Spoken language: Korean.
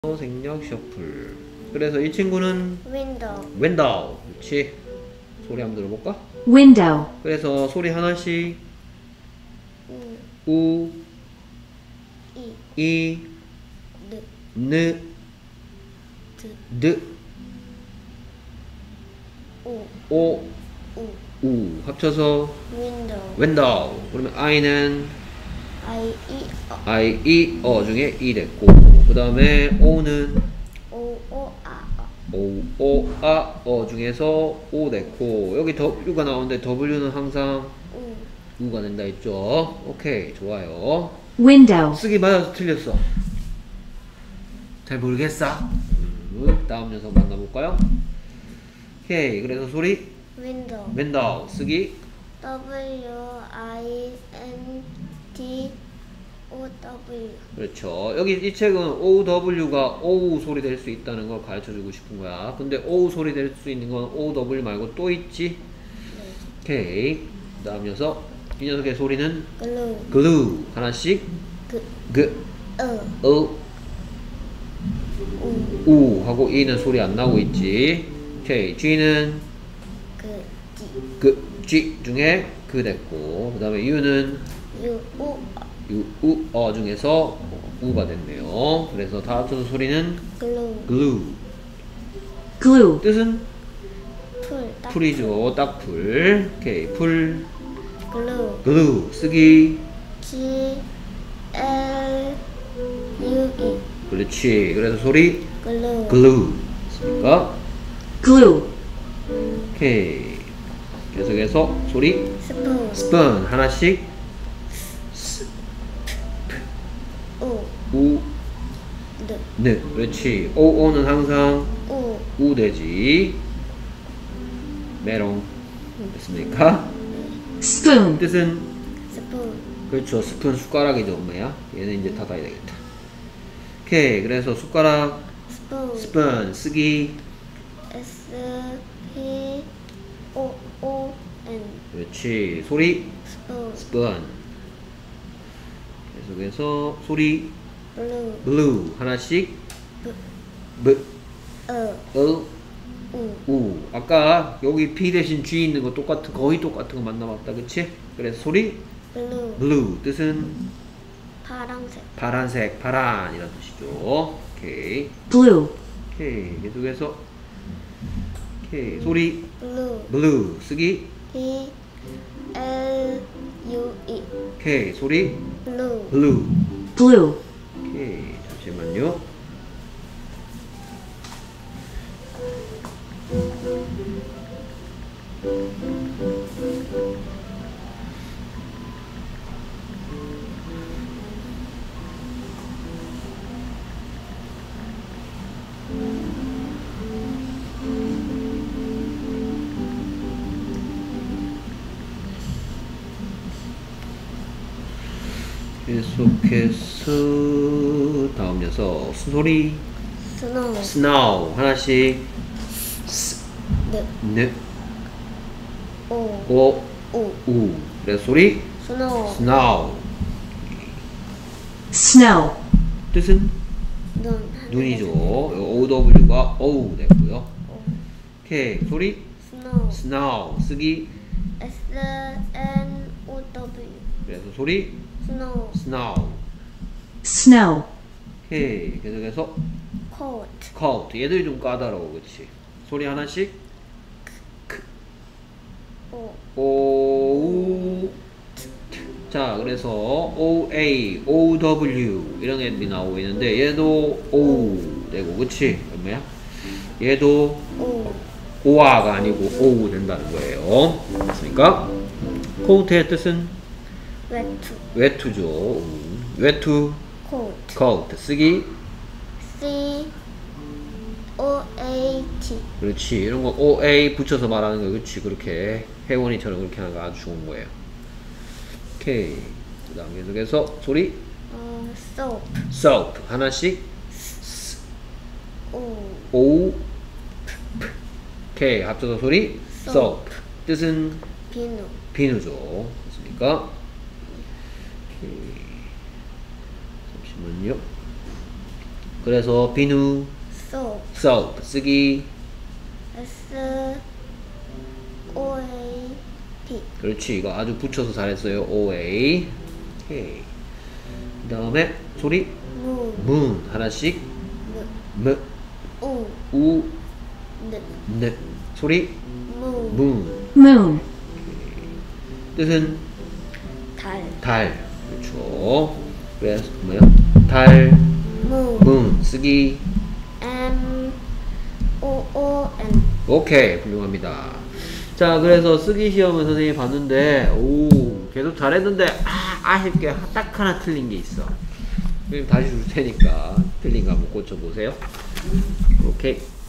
생략 셔플. 그래서 이 친구는 window, 윈도우. 그렇지. 소리 한번 들어볼까? window, 그래서 소리 하나씩. u, 우, i, 이, d, 느, d, 드, u, 오, u, 우 합쳐서 window, 윈도우. 그러면 I는 I, e, I, E, 어 중에 E 됐고, 그 다음에 O는 o, o, a, O, O, 아, 어 중에서 O 됐고, 여기 W가 나오는데 W는 항상 u, U가 된다 했죠. 오케이, 좋아요. window, 쓰기 맞아서 틀렸어. 잘 모르겠어. 다음 녀석 만나볼까요? 오케이, 그래서 소리 window, 윈도우 쓰기 w, i, n, d, o, w, 그렇죠. 여기 이 책은 OW가 OU 소리 될 수 있다는 걸 가르쳐 주고 싶은 거야. 근데 OU 소리 될 수 있는 건 OW 말고 또 있지? 오케이. 그 다음 녀석. 이 녀석의 소리는 glue, glue. 하나씩. g, 그, u, 우 하고 E는 소리 안 나고 있지. 오케이. G는 g, g, 그, G 중에 그 됐고. 그 다음에 U는 u, u, U, 우, 어 중에서 우가 됐네요. 그래서 다 합쳐서 소리는 glue, glue. glue, 뜻은 풀, 딱, 풀이죠. 딱 풀. 오케이. 풀. glue, glue. 쓰기. g, l, u, e, 그렇지. 그래서 소리 glue, glue. 됐습니까? glue, 오케이. 계속해서 소리 spoon, spoon. 하나씩. u, 우, d, 느. 그렇지. 오는 항상 u, 우 되지. 메롱. 됐습니까? spoon, 뜻은 spoon, 그렇죠. 스푼 숟가락이죠, 엄마야. 얘는 이제 닫아야 되겠다. 오케이. 그래서 숟가락 spoon, 스푼 쓰기. s, p, o, o, n, 그렇지. 소리 spoon, 스푼. 계속해서 소리 blue, blue. 하나씩. b, 브, u, 우. 아까 여기 P 대신 G 있는 거 똑같은, 거의 똑같은 거 만나봤다. 그치? 그래서 소리 blue, blue. 뜻은 파란색, 파란색, 파란 이런 뜻이죠. 오케이. blue, 오케이. 계속해서 오케이. 소리 blue, blue. 쓰기. p, l, u, e, 오케이. 소리 blue, blue. blue, 오케이. 잠시만요. 계속해서 다음 녀석 소리 snow, snow. 하나씩. d, 느, o, 오, u, 우. 그래서 소리 snow, snow. snow, 눈, 눈이죠. OW가 OU 됐고요. 오케이. 소리 snow, snow. 쓰기. s, n, o, w, 그래서 소리 snow, snow. snow, 오케이. 계속해서 coat, coat. 얘들이 좀 까다로워. 그치? 소리 하나씩. o, O, 자, 그래서 OA, OW 이런 애들이 나오고 있는데 얘도 O 되고, 그치? 얼마야? 얘도 o, OA가 아니고 OU 된다는 거예요. 됐습니까? coat의 뜻은 wet, 외투죠. 외투, coat, coat 쓰기. c, o, a, t, 그렇지. 이런 거 OA 붙여서 말하는 거, 그렇지. 그렇게 혜원이처럼 그렇게 하는 거 아주 좋은 거예요. 오케이. 그 다음 계속해서 소리 soap, soap. 하나씩. o, O, 오케이. 합쳐서 소리 soap. 뜻은 비누, 비누죠. 됐습니까? 오케이. 잠시만요. 그래서 비누, soap. soap 쓰기. SOAP. 그렇지. 이거 아주 붙여서 잘했어요. OA. 오케이. 그 다음에 소리 moon. moon 하나씩. 무. M, 우. 우, 느. 네. 소리 moon. moon. moon, 뜻은 달. 달. 그렇죠. 그래서 뭐요? 달, moon. moon 쓰기. MOON. 오케이, 훌륭합니다. 자, 그래서 쓰기 시험을 선생님이 봤는데, 오, 계속 잘했는데, 아쉽게 딱 하나 틀린 게 있어. 선생님 다시 줄 테니까, 틀린 거 한번 고쳐보세요. 오케이.